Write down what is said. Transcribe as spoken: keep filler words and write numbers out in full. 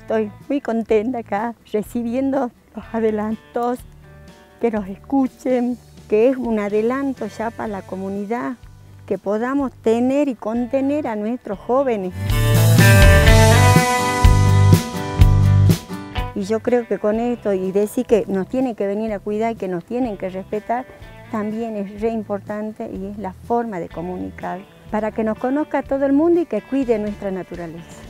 estoy muy contenta acá recibiendo los adelantos, que nos escuchen, que es un adelanto ya para la comunidad, que podamos tener y contener a nuestros jóvenes. Y yo creo que con esto, y decir que nos tienen que venir a cuidar y que nos tienen que respetar, también es re importante y es la forma de comunicar, para que nos conozca todo el mundo y que cuide nuestra naturaleza.